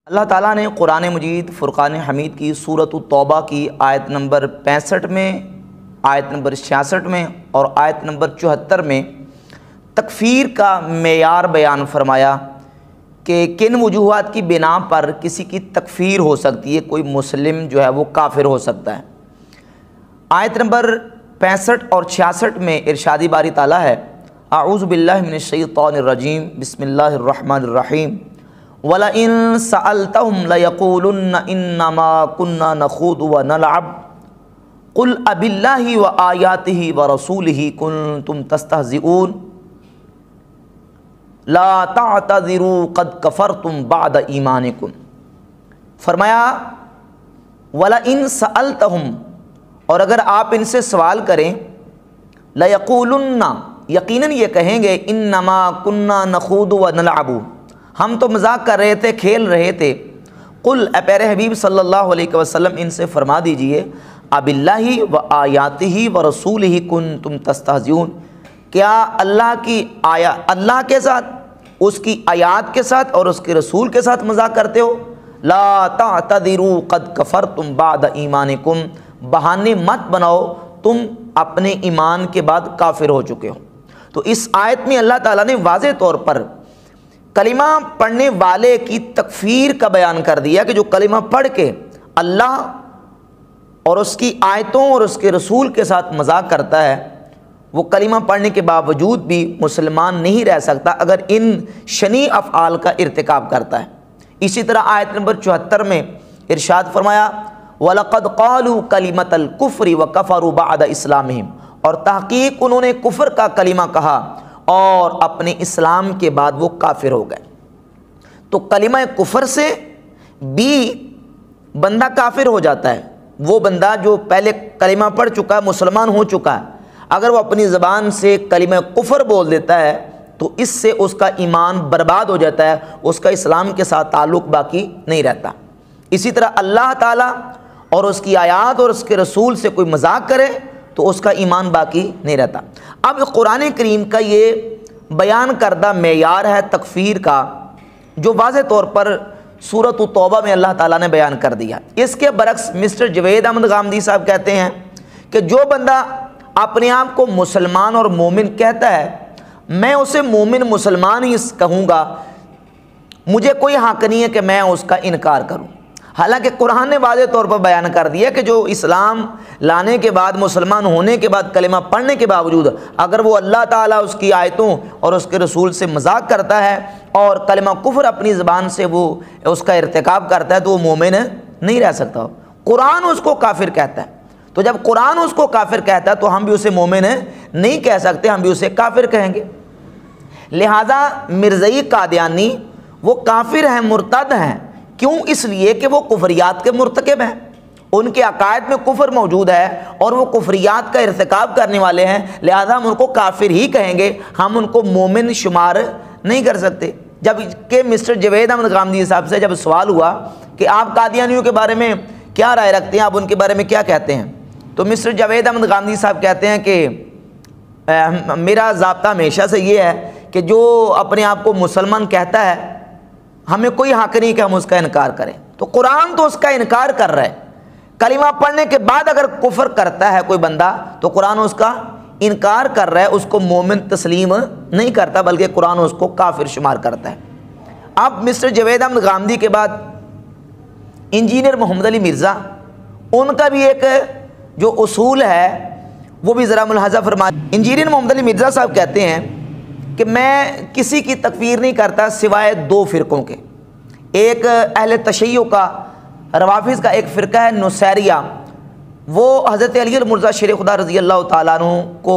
اللہ تعالیٰ نے قرآن مجید فرقان حمید کی سورۃ التوبہ کی آیت نمبر 65 میں، آیت نمبر 66 میں اور آیت نمبر 74 میں تکفیر کا معیار بیان فرمایا کہ کن وجوہات کی بنا پر کسی کی تکفیر ہو سکتی ہے، کوئی مسلم جو ہے وہ کافر ہو سکتا ہے۔ آیت نمبر 65 اور 66 میں ارشادی باری تعالیٰ ہے، اعوذ باللہ من الشیطان الرجیم، بسم اللہ الرحمن الرحیم، وَلَئِن سَأَلْتَهُمْ لَيَقُولُنَّ إِنَّمَا كُنَّا نَخُوضُ وَنَلْعَبُ قُلْ أَبِاللَّهِ وَآيَاتِهِ وَرَسُولِهِ كُنْتُمْ تَسْتَهْزِئُونَ لَا تَعْتَذِرُوا قَدْ كَفَرْتُمْ بَعْدَ إِيمَانِكُمْ۔ فرمایا وَلَئِن سَأَلْتَهُمْ، اور اگر آپ ان سے سوال کریں، لَيَقُولُنَّ، یقیناً یہ کہیں گے، إِنَّمَا كُنَّا نَخُوضُ وَنَلْعَبُ، ہم تو مذاق کر رہے تھے، کھیل رہے تھے۔ قل، اے پیارے حبیب صلی اللہ علیہ وسلم ان سے فرما دیجئے، اب اللہ و آیاتہ و رسولہ کنتم تستہزئون، کیا اللہ کی اللہ کے ساتھ، اس کی آیات کے ساتھ اور اس کے رسول کے ساتھ مذاق کرتے ہو؟ لا تعتذروا قد کفرتم بعد ایمانکم، بہانے مت بناؤ، تم اپنے ایمان کے بعد کافر ہو چکے ہو۔ تو اس آیت میں اللہ تعالیٰ نے واضح طور پر کلمہ پڑھنے والے کی تکفیر کا بیان کر دیا کہ جو کلمہ پڑھ کے اللہ اور اس کی آیتوں اور اس کے رسول کے ساتھ مذاق کرتا ہے، وہ کلمہ پڑھنے کے باوجود بھی مسلمان نہیں رہ سکتا اگر ان شنیع افعال کا ارتکاب کرتا ہے۔ اسی طرح آیت نمبر 74 میں ارشاد فرمایا، وَلَقَدْ قَالُوا كَلِمَةَ الْكُفْرِ وَكَفَرُوا بَعْدَ إِسْلَامِهِمْ، اور تحقیق انہوں نے کفر کا کلمہ کہا اور اپنے اسلام کے بعد وہ کافر ہو گئے۔ تو کلمہ کفر سے بھی بندہ کافر ہو جاتا ہے۔ وہ بندہ جو پہلے کلمہ پڑھ چکا ہے، مسلمان ہو چکا ہے، اگر وہ اپنی زبان سے کلمہ کفر بول دیتا ہے تو اس سے اس کا ایمان برباد ہو جاتا ہے، اس کا اسلام کے ساتھ تعلق باقی نہیں رہتا۔ اسی طرح اللہ تعالیٰ اور اس کی آیات اور اس کے رسول سے کوئی مذاق کرے تو اس کا ایمان باقی نہیں رہتا۔ اب قرآن کریم کا یہ بیان کردہ معیار ہے تکفیر کا، جو واضح طور پر سورۃ التوبہ میں اللہ تعالیٰ نے بیان کر دیا۔ اس کے برعکس مسٹر جوید احمد غامدی صاحب کہتے ہیں کہ جو بندہ اپنے آپ کو مسلمان اور مومن کہتا ہے، میں اسے مومن مسلمان ہی کہوں گا، مجھے کوئی حق نہیں ہے کہ میں اس کا انکار کروں۔ حالانکہ قرآن نے واضح طور پر بیان کر دیا کہ جو اسلام لانے کے بعد، مسلمان ہونے کے بعد، کلمہ پڑھنے کے باوجود اگر وہ اللہ تعالیٰ اس کی آیتوں اور اس کے رسول سے مذاق کرتا ہے اور کلمہ کفر اپنی زبان سے وہ اس کا ارتکاب کرتا ہے تو وہ مومن نہیں رہ سکتا۔ قرآن اس کو کافر کہتا ہے، تو جب قرآن اس کو کافر کہتا ہے تو ہم بھی اسے مومن نہیں کہہ سکتے، ہم بھی اسے کافر کہیں گے۔ لہذا مرزائی قادیانی وہ کافر ہیں، مرتد ہیں۔ کیوں؟ اس لیے کہ وہ کفریات کے مرتکب ہیں، ان کے عقائد میں کفر موجود ہے اور وہ کفریات کا ارتکاب کرنے والے ہیں، لہذا ہم ان کو کافر ہی کہیں گے، ہم ان کو مومن شمار نہیں کر سکتے۔ جب کہ مسٹر جوید احمد غامدی صاحب سے جب سوال ہوا کہ آپ قادیانیوں کے بارے میں کیا رائے رکھتے ہیں، آپ ان کے بارے میں کیا کہتے ہیں، تو مسٹر جوید احمد غامدی صاحب کہتے ہیں کہ میرا ضابطہ ہمیشہ سے یہ ہے کہ جو اپنے آپ کو مسلمان کہتا ہے، ہمیں کوئی حق نہیں کہ ہم اس کا انکار کریں۔ تو قرآن تو اس کا انکار کر رہا ہے، کلمہ پڑھنے کے بعد اگر کفر کرتا ہے کوئی بندہ تو قرآن اس کا انکار کر رہا ہے، اس کو مومن تسلیم نہیں کرتا بلکہ قرآن اس کو کافر شمار کرتا ہے۔ اب مسٹر جوید احمد غامدی کے بعد انجینئر محمد علی مرزا، ان کا بھی ایک جو اصول ہے وہ بھی ذرا ملاحظہ فرمائیں۔ انجینئر محمد علی مرزا صاحب کہتے ہیں کہ میں کسی کی تکفیر نہیں کرتا سوائے دو فرقوں کے، ایک اہل تشیع کا، روافظ کا ایک فرقہ ہے نصیریہ، وہ حضرت علی المرتضیٰ شیر خدا رضی اللہ تعالیٰ عنہ کو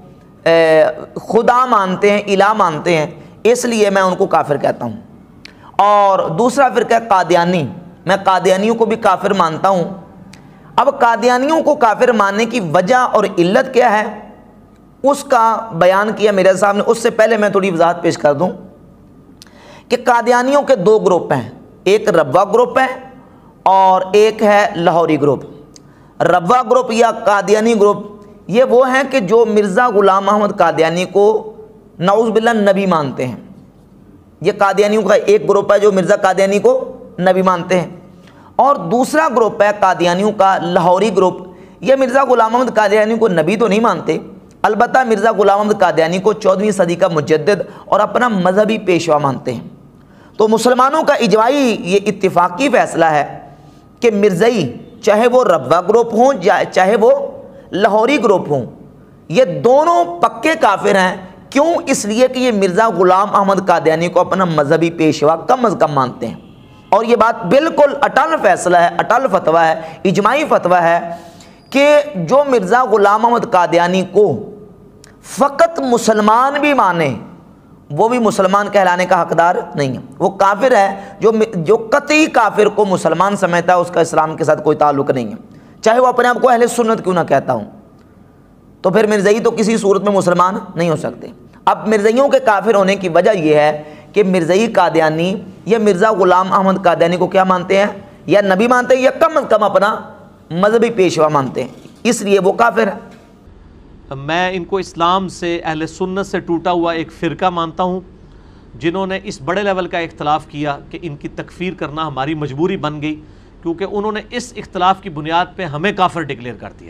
خدا مانتے ہیں، الہ مانتے ہیں، اس لیے میں ان کو کافر کہتا ہوں۔ اور دوسرا فرقہ ہے قادیانی، میں قادیانیوں کو بھی کافر مانتا ہوں۔ اب قادیانیوں کو کافر ماننے کی وجہ اور علت کیا ہے اس کا بیان کیا میرے صاحب نے۔ اس سے پہلے میں تھوڑی وضاحت پیش کر دوں کہ قادیانیوں کے دو گروپ ہیں، ایک ربوہ گروپ ہے اور ایک ہے لاہوری گروپ۔ ربوہ گروپ یا قادیانی گروپ یہ وہ ہیں کہ جو مرزا غلام محمد قادیانی کو نعوذ باللہ نبی مانتے ہیں۔ یہ قادیانیوں کا ایک گروپ ہے جو مرزا قادیانی کو نبی مانتے ہیں، اور دوسرا گروپ ہے قادیانیوں کا لاہوری گروپ، یہ مرزا غلام احمد قادیانی کو نبی تو نہیں مانتے، البتہ مرزا غلام احمد قادیانی کو 14ویں صدی کا مجدد اور اپنا مذہبی پیشوا مانتے ہیں۔ تو مسلمانوں کا اجماعی یہ اتفاقی فیصلہ ہے کہ مرزائی چاہے وہ ربوہ گروپ ہوں چاہے وہ لاہوری گروپ ہوں، یہ دونوں پکے کافر ہیں۔ کیوں؟ اس لیے کہ یہ مرزا غلام احمد قادیانی کو اپنا مذہبی پیشوا کم از کم مانتے ہیں، اور یہ بات بالکل اٹل فیصلہ ہے، اٹل فتویٰ ہے، اجماعی فتویٰ ہے کہ جو مرزا غلام احمد قادیانی کو فقط مسلمان بھی مانے وہ بھی مسلمان کہلانے کا حقدار نہیں ہے، وہ کافر ہے۔ جو قطعی کافر کو مسلمان سمجھتا ہے اس کا اسلام کے ساتھ کوئی تعلق نہیں ہے، چاہے وہ اپنے آپ کو اہل سنت کیوں نہ کہتا ہوں، تو پھر مرزائی تو کسی صورت میں مسلمان نہیں ہو سکتے۔ اب مرزائیوں کے کافر ہونے کی وجہ یہ ہے کہ مرزائی قادیانی یا مرزا غلام احمد قادیانی کو کیا مانتے ہیں؟ یا نبی مانتے ہیں یا کم از کم اپنا مذہبی پیشوا مانتے ہیں، اس لیے وہ کافر ہے۔ میں ان کو اسلام سے، اہل سنت سے ٹوٹا ہوا ایک فرقہ مانتا ہوں جنہوں نے اس بڑے لیول کا اختلاف کیا کہ ان کی تکفیر کرنا ہماری مجبوری بن گئی، کیونکہ انہوں نے اس اختلاف کی بنیاد پہ ہمیں کافر ڈکلیئر کر دیا،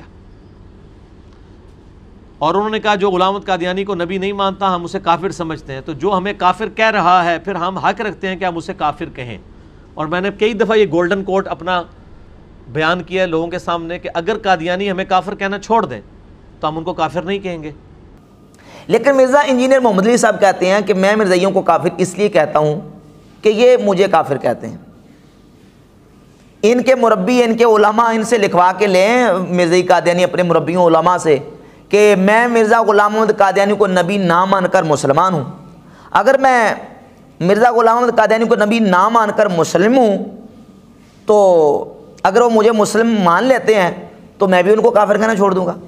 اور انہوں نے کہا جو غلام احمد قادیانی کو نبی نہیں مانتا ہم اسے کافر سمجھتے ہیں، تو جو ہمیں کافر کہہ رہا ہے پھر ہم حق رکھتے ہیں کہ ہم اسے کافر کہیں۔ اور میں نے کئی دفعہ یہ گولڈن کوٹ اپنا بیان کیا ہے لوگوں کے سامنے کہ اگر قادیانی ہمیں کافر کہنا چھوڑ دیں تو ہم ان کو کافر نہیں کہیں گے۔ لیکن مرزا انجینئر محمد علی صاحب کہتے ہیں کہ میں مرزائیوں کو کافر اس لیے کہتا ہوں کہ یہ مجھے کافر کہتے ہیں، ان کے مربی، ان کے علماء ان سے لکھوا کے لیں، مرزائی قادیانی اپنے مربیوں علماء سے، کہ میں مرزا غلام احمد قادیانی کو نبی نہ مان کر مسلمان ہوں۔ اگر میں مرزا غلام احمد قادیانی کو نبی نہ مان کر مسلم ہوں تو اگر وہ مجھے مسلم مان لیتے ہیں تو میں بھی ان کو کافر کہنا چھوڑ دوں گا۔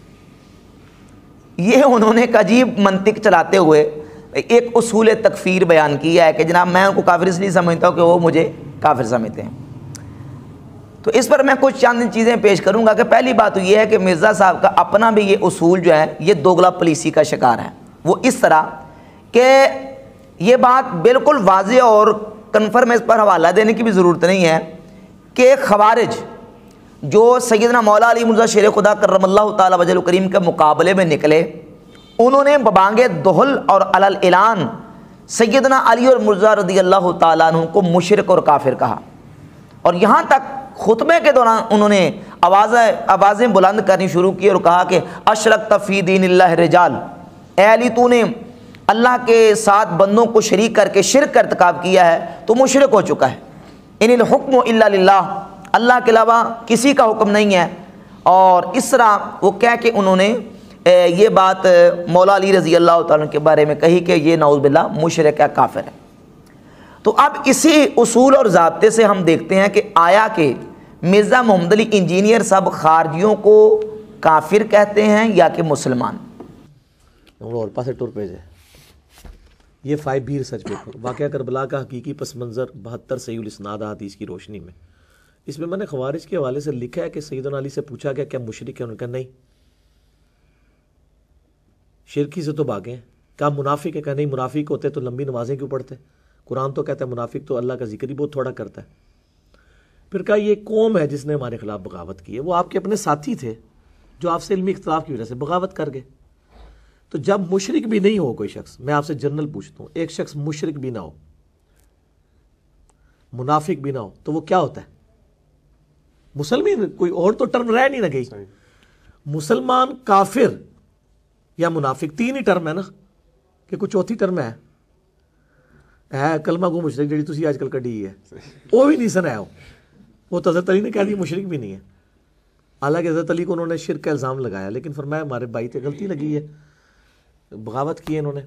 یہ انہوں نے ایک عجیب منطق چلاتے ہوئے ایک اصول تکفیر بیان کیا ہے کہ جناب میں ان کو کافر اس لیے سمجھتا ہوں کہ وہ مجھے کافر سمجھتے ہیں۔ تو اس پر میں کچھ چند چیزیں پیش کروں گا کہ پہلی بات تو یہ ہے کہ مرزا صاحب کا اپنا بھی یہ اصول جو ہے یہ دوگلا پالیسی کا شکار ہے، وہ اس طرح کہ یہ بات بالکل واضح اور کنفرم، اس پر حوالہ دینے کی بھی ضرورت نہیں ہے کہ خوارج جو سیدنا مولا علی مرزا شیر خدا کرم اللہ تعالی وجہ کریم کے مقابلے میں نکلے، انہوں نے ببانگ دہل اور علی الاعلان سیدنا علی اور مرزا رضی اللہ تعالیٰ عنہ کو مشرک اور کافر کہا، اور یہاں تک خطبے کے دوران انہوں نے آوازیں بلند کرنی شروع کی اور کہا کہ اشرکت فی دین اللہ رجال، اے علی تو نے اللہ کے ساتھ بندوں کو شریک کر کے شرک کا ارتکاب کیا ہے تو مشرک ہو چکا ہے، ان الحکم الا للہ، اللہ کے علاوہ کسی کا حکم نہیں ہے۔ اور اس طرح وہ کہہ کے انہوں نے یہ بات مولا علی رضی اللہ تعالیٰ کے بارے میں کہی کہ یہ نعوذ باللہ مشرک ہے، کافر ہے۔ تو اب اسی اصول اور ضابطے سے ہم دیکھتے ہیں کہ آیا کہ مرزا محمد علی انجینئر صاحب خارجیوں کو کافر کہتے ہیں یا کہ مسلمان؟ اور پاسے ٹور پیج ہے یہ 5B ریسرچ پیپر، واقعہ کربلا کا حقیقی پس منظر 72 صحیح الاسناد حدیث کی روشنی میں۔ اس میں نے خوارج کے حوالے سے لکھا ہے کہ سیدنا علی سے پوچھا گیا کیا مشرک ہے، انہوں نے کہا نہیں، شرکی سے تو بھاگے ہیں۔ کہا منافق ہے، کہا نہیں، منافق ہوتے تو لمبی نمازیں کیوں پڑھتے؟ قرآن تو کہتا ہے منافق تو اللہ کا ذکر ہی بہت تھوڑا کرتا ہے۔ پھر کہا یہ قوم ہے جس نے ہمارے خلاف بغاوت کی ہے، وہ آپ کے اپنے ساتھی تھے جو آپ سے علمی اختلاف کی وجہ سے بغاوت کر گئے۔ تو جب مشرک بھی نہیں ہو کوئی شخص، میں آپ سے جنرل پوچھتا ہوں، ایک شخص مشرک بھی نہ ہو، منافق بھی نہ ہو، تو وہ کیا ہوتا ہے؟ مسلمان، کوئی اور تو ٹرم رہ نہیں نہ گئی۔ مسلمان، کافر یا منافق، تین ہی ٹرم ہے نا، کہ کوئی چوتھی ٹرم ہے کلمہ گو مشرک جڑی تسی آج کل کڈی ہے، وہ بھی نہیں سنا ہے، وہ تو حضرت علی نے کہہ دی مشرک بھی نہیں ہے۔ حالانکہ حضرت علی کو انہوں نے شرک کا الزام لگایا، لیکن فرمایا ہمارے بھائی تے غلطی لگی ہے، بغاوت کی ہے انہوں نے۔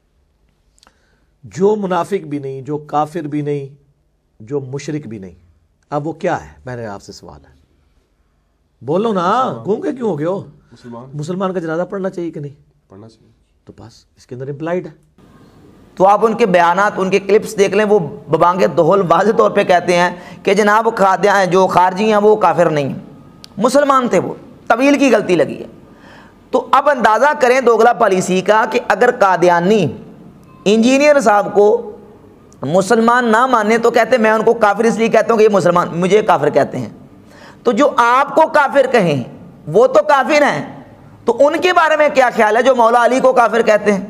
جو منافق بھی نہیں، جو کافر بھی نہیں، جو مشرک بھی نہیں، اب وہ کیا ہے؟ میں نے آپ سے سوال ہے، بولو نا، گھوم کے کیوں ہو گئے ہو؟ مسلمان کا جنازہ پڑھنا چاہیے کہ نہیں پڑھنا چاہیے؟ تو بس اس کے اندر امپلائڈ ہے۔ تو آپ ان کے بیانات، ان کے کلپس دیکھ لیں، وہ ببانگ دہل واضح طور پہ کہتے ہیں کہ جناب جو خارجی ہیں وہ کافر نہیں ہیں، مسلمان تھے، وہ طویل کی غلطی لگی ہے۔ تو اب اندازہ کریں دوگلا پالیسی کا کہ اگر قادیانی انجینئر صاحب کو مسلمان نہ مانے تو کہتے ہیں میں ان کو کافر اس لیے کہتا ہوں کہ یہ مسلمان مجھے کافر کہتے ہیں. تو جو آپ کو کافر کہیں وہ تو کافر ہیں، تو ان کے بارے میں کیا خیال ہے جو مولا علی کو کافر کہتے ہیں؟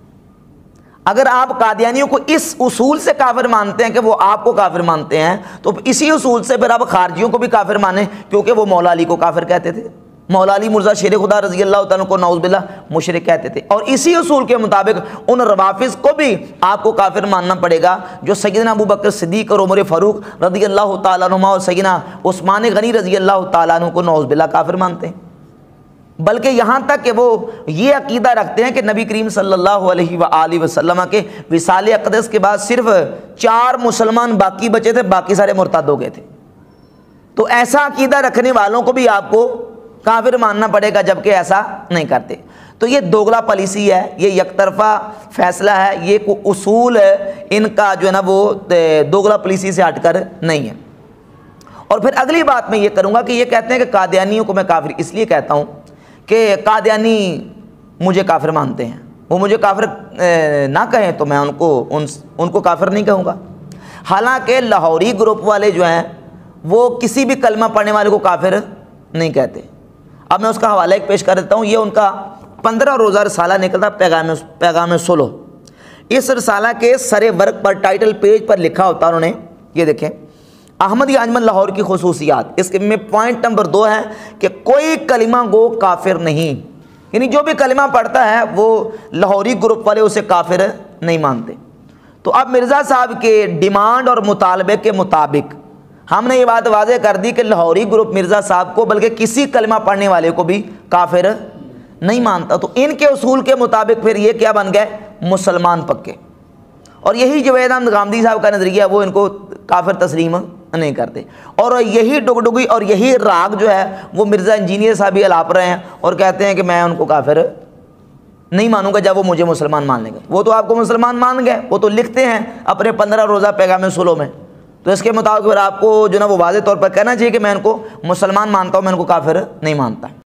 اگر آپ قادیانیوں کو اس اصول سے کافر مانتے ہیں کہ وہ آپ کو کافر مانتے ہیں، تو اسی اصول سے پھر آپ خارجیوں کو بھی کافر مانیں، کیونکہ وہ مولا علی کو کافر کہتے تھے. مولا علی مرزا شیر خدا رضی اللہ تعالیٰ کو نعوذ باللہ مشرک کہتے تھے. اور اسی اصول کے مطابق ان روافض کو بھی آپ کو کافر ماننا پڑے گا جو سیدنا ابو بکر صدیق اور عمر فاروق رضی اللہ تعالیٰ عنہما اور سیدنا عثمان غنی رضی اللہ تعالیٰ عنہ کو نعوذ باللہ کافر مانتے ہیں. بلکہ یہاں تک کہ وہ یہ عقیدہ رکھتے ہیں کہ نبی کریم صلی اللہ علیہ وآلہ وسلم کے وصال اقدس کے بعد صرف 4 مسلمان باقی بچے تھے، باقی سارے مرتد ہو گئے تھے. تو ایسا عقیدہ رکھنے والوں کو بھی آپ کو کافر ماننا پڑے گا، جبکہ ایسا نہیں کرتے. تو یہ دوگلا پالیسی ہے، یہ یک طرفہ فیصلہ ہے، یہ اصول ان کا جو ہے نا وہ دوگلا پالیسی سے ہٹ کر نہیں ہے. اور پھر اگلی بات میں یہ کروں گا کہ یہ کہتے ہیں کہ قادیانیوں کو میں کافر اس لیے کہتا ہوں کہ قادیانی مجھے کافر مانتے ہیں، وہ مجھے کافر نہ کہیں تو میں ان کو کافر نہیں کہوں گا. حالانکہ لاہوری گروپ والے جو ہیں وہ کسی بھی کلمہ پڑھنے والے کو کافر نہیں کہتے. اب میں اس کا حوالہ ایک پیش کر دیتا ہوں. یہ ان کا 15 روزہ رسالہ نکلتا پیغام صلح. اس رسالہ کے سر ورق پر ٹائٹل پیج پر لکھا ہوتا انہوں نے، یہ دیکھیں، احمدی انجمن لاہور کی خصوصیات. اس میں پوائنٹ نمبر 2 ہے کہ کوئی کلمہ گو کافر نہیں، یعنی جو بھی کلمہ پڑھتا ہے وہ لاہوری گروپ والے اسے کافر نہیں مانتے. تو اب مرزا صاحب کے ڈیمانڈ اور مطالبے کے مطابق ہم نے یہ بات واضح کر دی کہ لاہوری گروپ مرزا صاحب کو بلکہ کسی کلمہ پڑھنے والے کو بھی کافر نہیں مانتا. تو ان کے اصول کے مطابق پھر یہ کیا بن گئے؟ مسلمان پکے. اور یہی جوید احمد غامدی صاحب کا نظریہ ہے، وہ ان کو کافر تسلیم نہیں کرتے. اور یہی ڈگڈگی اور یہی راگ جو ہے وہ مرزا انجینئر صاحب بھی الاپ رہے ہیں اور کہتے ہیں کہ میں ان کو کافر نہیں مانوں گا جب وہ مجھے مسلمان مان لیں گے. وہ تو آپ کو مسلمان مان گئے، وہ تو لکھتے ہیں اپنے 15 روزہ پیغام صلح میں. تو اس کے مطابق پھر آپ کو جو نا وہ واضح طور پر کہنا چاہیے کہ میں ان کو مسلمان مانتا ہوں، میں ان کو کافر نہیں مانتا.